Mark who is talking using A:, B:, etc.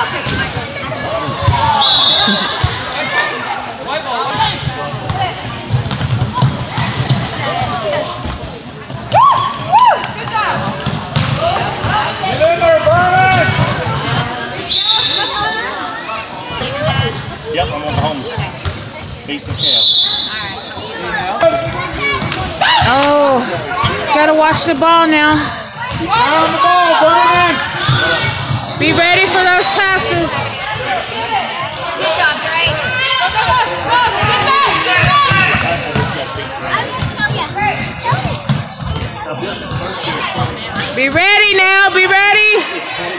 A: Yep, I'm on the home. Beats and tail.
B: Oh, gotta watch the ball now.
A: On the ball, Vernon!
B: Be ready for those passes.
C: Good job, Drake.
B: Be ready now, be ready.